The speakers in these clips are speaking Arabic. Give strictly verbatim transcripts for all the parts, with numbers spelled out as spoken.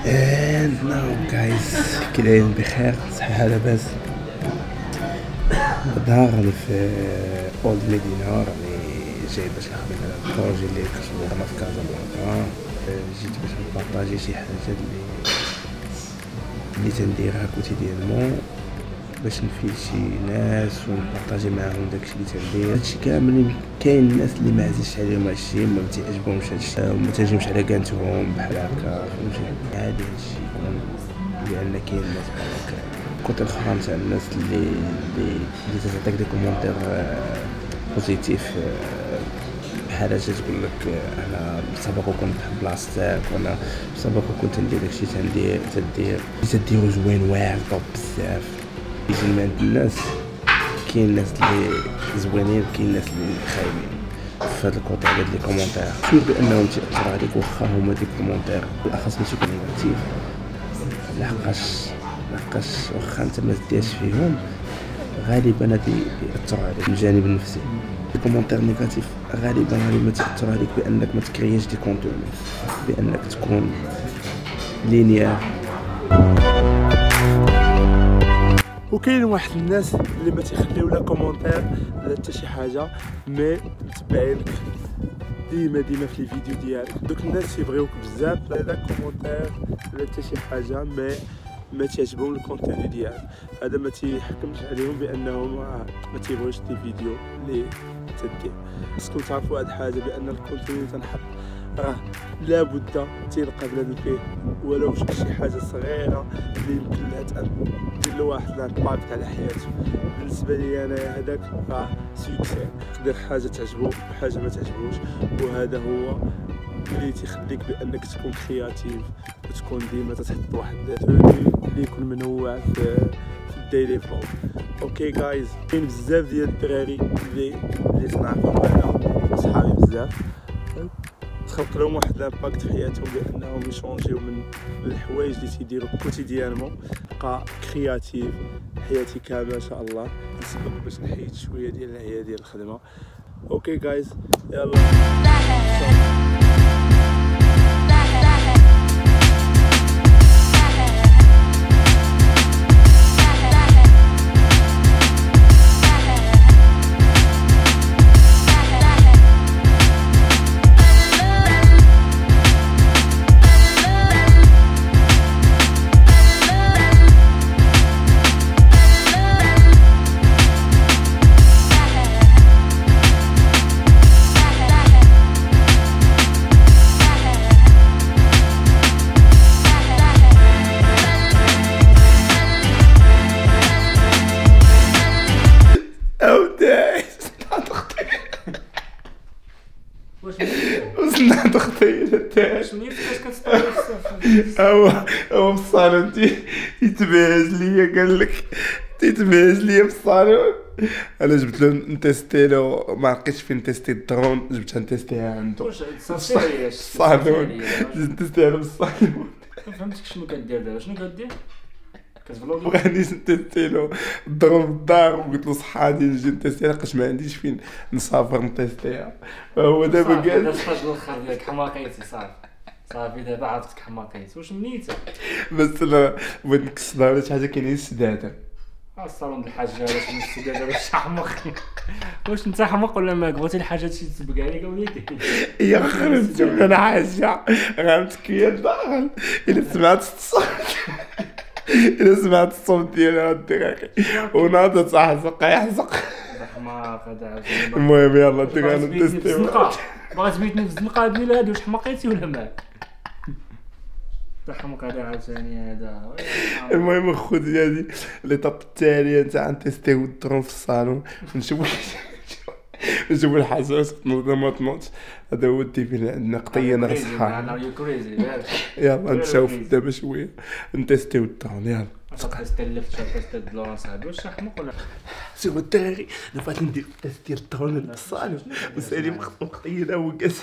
And now guys كي دايرين بخير صحيحة لاباس. ظهر راني في اولد مدينة، راني جاي باش نخدم على البروجي اللي كتبغي انا في كازابلانكا. جيت باش نبارطاجي شي حاجة اللي اللي تنديرها كوتيديانمون باش نفيد شي ناس ونبارطاجي معاهم داكشي اللي تندير. هادشي كامل كاين الناس اللي ما عزيزش عليهم هادشي، ما تيعجبهمش هادشي وما تهجمش على كانتهم بحال هكا، فهمتي؟ عادي هادشي يكون لان كاين الناس بحال هكا. الكوتي الاخرى نتاع الناس اللي اللي اللي تعطيك دي كومونتير بوزيتيف بحال تقول لك انا سبق وكنت بحب بلاصتك وانا سبق وكنت ندير داكشي تندير تدير تديرو زوين واعر طوب بزاف. يجي من عند الناس كاين الناس اللي زوينين وكاين الناس اللي خايبين في هذا الكوتي على هاد لي كومونتير. شوف بانهم تاثروا عليك واخا هما دي كومونتير بالاخص ماشي يكونوا نيجاتيف، لحقاش لحقاش واخا انت ما تديرش فيهم غالبا غادي ياثروا عليك من الجانب النفسي. الكومونتير نيجاتيف غالبا غادي ما تاثر عليك بانك ما تكرياش دي كونتوني، بانك تكون لينيير. وكاين واحد الناس اللي ما تيخليو لا كومونتير لا حتى شي حاجه، مي متبعينك ديما ديما في الفيديو ديالك. دوك الناس يبغيوك بزاف لا كومونتير لا حتى شي حاجه، مي ما تعجبهم الكونتوني ديالك. هذا ما تيحكمش عليهم بانهم ما تيبغيوش دي فيديو اللي تدير. خصكم تعرفوا هاد الحاجه بان الكونتوني تنحط راه لابد تيلقى بنادم فيه ولو شي حاجه صغيره اللي يمكن لها دير له واحد لامباكت على حياته. بالنسبه لي انا هذاك راه سوكسي، تقدر حاجه تعجبو وحاجه ما تعجبوش، وهذا هو اللي تيخليك بانك تكون كرياتيف وتكون ديما تحط واحد اللي يكون منوع في الديلي فلوغ. اوكي جايز، كاين بزاف ديال الدراري اللي اللي تنعرفهم انا صحابي بزاف تخلق لهم واحد لامباكت في حياتهم بانهم يشونجيو من الحوايج اللي تيديروا كوتيديانمون. بقى كرياتيف حياتي كامله ان شاء الله، نسبق باش نحيد شويه ديال العيا ديال الخدمه. اوكي جايز، يلا وصلنا تخطيط تاعش منين فاش كتطير هو هو في الصالون تيتبهز ليا، قال لك تيتبهز ليا في الصالون. انا جبت له نتيستي له، ما لقيتش فين نتيستي الدرون، جبتها نتيستيها عنده واش صافي الصالون، نتيستيها له في الصالون. ما فهمتش شنو كدير دابا، شنو كدير كتفلوغي؟ بغاني نتيستي له الدرون في الدار وقلت له صحادي نجي نتيستيها لقيت ما عنديش فين نسافر نتيستيها. فهو دابا قال دابا فاش الخر ديالك حماقيتي صافي صافي دابا عرفتك حماقيتي. واش منيته؟ بس انا بغيت نكسرها ولا شي حاجه كاينين السداده. الصالون د الحاجه علاش من السداده باش تحمق؟ واش انت حمق ولا ما بغيتي الحاجه شي تسبق عليك وليدي؟ يا خرب شوف انا حاجه غنمسكيا داخل الا سمعت الصوت الا سمعت الصوت ديال هاد الدراري وناضت تحزق يحزق. حماق هذا. المهم يلا دير انا نتيستيو. باغا تبيتني في الزنقه هاد الليله هادي، واش حماقيتي ولا مالك؟ تحمق هذا عاوتاني هذا. المهم خويا هادي ليطاب التاليه نتاع نتيستيو الدرون في الصالون ونشوفو نشوفو الحاجات تنوض ما تنوضش. هذا هو الديفي اللي عندنا قطيه ناقص صحاب. يلا نشوف دابا شويه نتيستيو الدرون. يلا تيستي اللفت تيستي لورانس هادو واش حمق ولا؟ شوف الدراري دابا غادي ندير تيست ديال الدرون في الصالون وسالي مقطيه هو جالس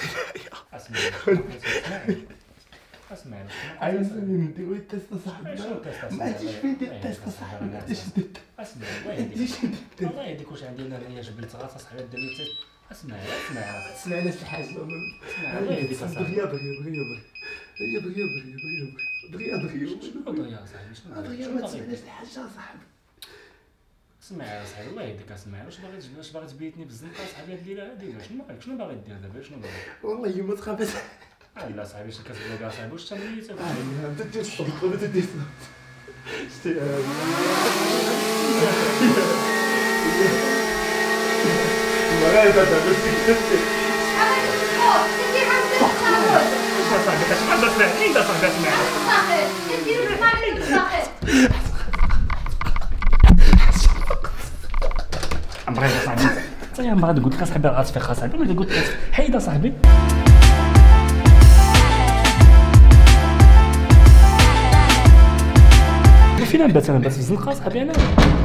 اسمعني عايز نديرو التيست صاحبي، ما عنديش فين ندير التيست صاحبي، ما عنديش ندير. اسمعني الله يهديك، واش عندي انا الرياج بالتغاط صاحبي دير لي تيست. اسمعني اسمعني تسمعنا شي حاجه. الله يهديك اصاحبي. بغيا بغيا بغيا بغيا بغيا بغيا بغيا بغيا شنو هضر يا صاحبي شنو هضر يا ما تسمعناش الحاجه صاحبي. اسمع يا صاحبي الله يهديك اسمع واش باغي واش باغي تبيتني بالزنقه صاحبي هاد الليله هادي شنو باغي شنو باغي دير دابا شنو باغي؟ والله ما تخافش. لا صاحبي شنو كتبغي يا صاحبي واش انت ميت؟ انت تدير الصدق ولا تدير شتي مرة دابا بس صاحبي كتبغي تسمعني انت صاحبي اسمعني عمري يا صاحبي انت يا مرة قلت لك صاحبي غاتفيق صاحبي ولا قلت لك حيد صاحبي فين نبات انا بس في الزنقه صاحبي انا